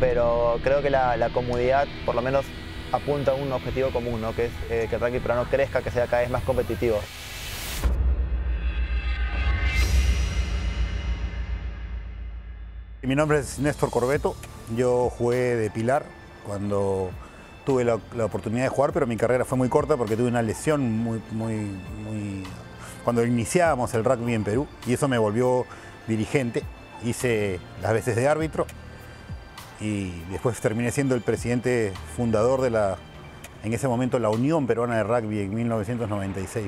pero creo que la comunidad por lo menos apunta a un objetivo común, ¿no? Que es que el rugby peruano crezca, que sea cada vez más competitivo. Mi nombre es Néstor Corbeto, yo jugué de pilar cuando tuve la oportunidad de jugar, pero mi carrera fue muy corta porque tuve una lesión cuando iniciábamos el rugby en Perú, y eso me volvió dirigente. Hice las veces de árbitro y después terminé siendo el presidente fundador de en ese momento, la Unión Peruana de Rugby en 1996.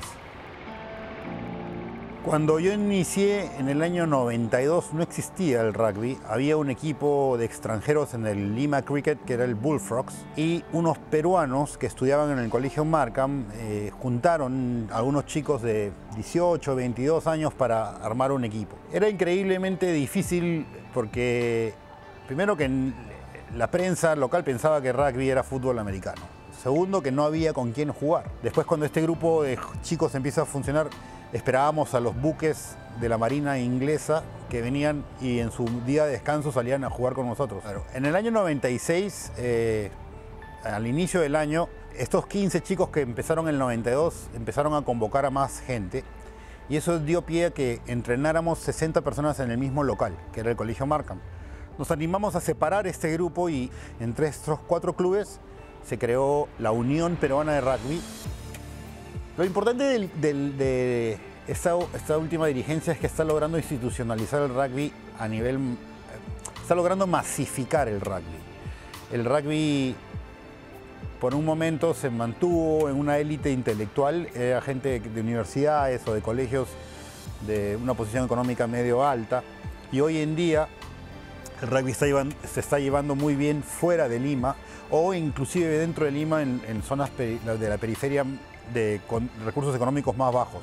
Cuando yo inicié en el año 92 no existía el rugby, había un equipo de extranjeros en el Lima Cricket que era el Bullfrogs, y unos peruanos que estudiaban en el colegio Markham juntaron a algunos chicos de 18, 22 años para armar un equipo. Era increíblemente difícil porque primero que la prensa local pensaba que rugby era fútbol americano. Segundo, que no había con quién jugar. Después, cuando este grupo de chicos empieza a funcionar, esperábamos a los buques de la Marina inglesa que venían y en su día de descanso salían a jugar con nosotros. En el año 96, al inicio del año, estos 15 chicos que empezaron en el 92 empezaron a convocar a más gente, y eso dio pie a que entrenáramos 60 personas en el mismo local, que era el Colegio Markham. Nos animamos a separar este grupo y entre estos 4 clubes se creó la Unión Peruana de Rugby. Lo importante de esta última dirigencia es que está logrando institucionalizar el rugby a nivel... está logrando masificar el rugby. El rugby por un momento se mantuvo en una élite intelectual, era gente de universidades o de colegios de una posición económica medio alta, y hoy en día el rugby se está llevando muy bien fuera de Lima, o inclusive dentro de Lima en zonas de la periferia con recursos económicos más bajos.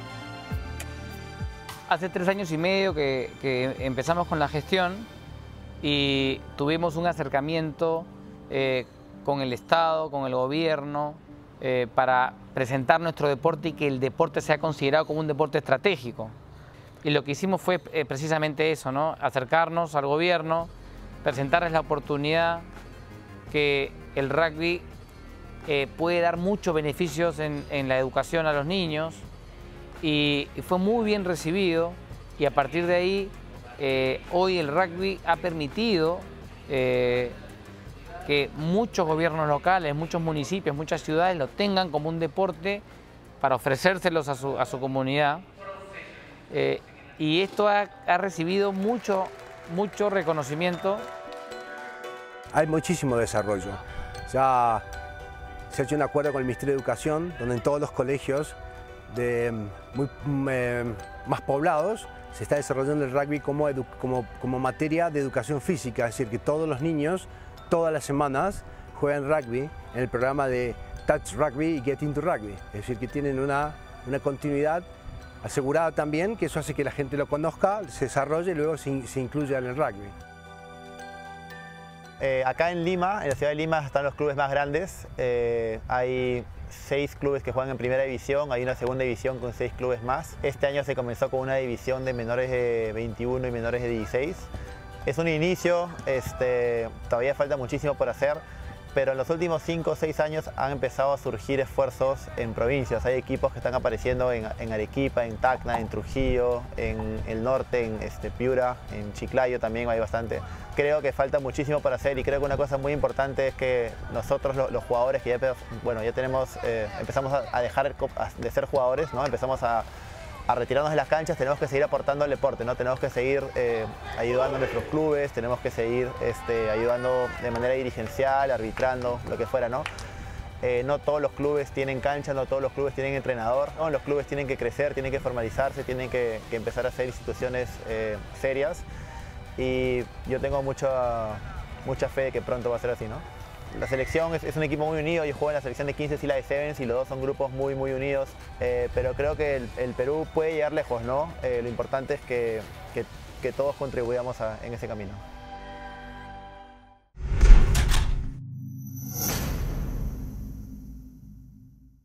Hace 3 años y medio que empezamos con la gestión y tuvimos un acercamiento con el Estado, con el gobierno, para presentar nuestro deporte y que el deporte sea considerado como un deporte estratégico. Y lo que hicimos fue precisamente eso, ¿no? Acercarnos al gobierno, presentarles la oportunidad que el rugby puede dar muchos beneficios en la educación a los niños, y fue muy bien recibido, y a partir de ahí hoy el rugby ha permitido que muchos gobiernos locales, muchos municipios, muchas ciudades lo tengan como un deporte para ofrecérselos a su comunidad. Y esto ha recibido mucho reconocimiento. Hay muchísimo desarrollo. Ya se ha hecho un acuerdo con el Ministerio de Educación, donde en todos los colegios más poblados se está desarrollando el rugby como materia de educación física, es decir, que todos los niños, todas las semanas, juegan rugby en el programa de Touch Rugby y Get Into Rugby, es decir, que tienen una continuidad asegurada también, que eso hace que la gente lo conozca, se desarrolle y luego se incluya en el rugby. Acá en Lima, en la ciudad de Lima, están los clubes más grandes. Hay 6 clubes que juegan en primera división, hay una segunda división con 6 clubes más. Este año se comenzó con una división de menores de 21 y menores de 16. Es un inicio, todavía falta muchísimo por hacer, pero en los últimos 5 o 6 años han empezado a surgir esfuerzos en provincias. Hay equipos que están apareciendo en Arequipa, en Tacna, en Trujillo, en el norte, en Piura, en Chiclayo también hay bastante. Creo que falta muchísimo por hacer, y creo que una cosa muy importante es que nosotros los jugadores que ya tenemos, empezamos a dejar de ser jugadores, ¿no? Empezamos a retirarnos de las canchas, tenemos que seguir aportando al deporte, ¿no? Tenemos que seguir ayudando a nuestros clubes, tenemos que seguir ayudando de manera dirigencial, arbitrando, lo que fuera, ¿no? No todos los clubes tienen cancha, no todos los clubes tienen entrenador, ¿no? Los clubes tienen que crecer, tienen que formalizarse, tienen que empezar a ser instituciones serias, y yo tengo mucha fe de que pronto va a ser así, ¿no? La selección es un equipo muy unido. Yo juego en la selección de 15 y la de Sevens, y los dos son grupos muy unidos, pero creo que el Perú puede llegar lejos, ¿no? Lo importante es que todos contribuyamos en ese camino.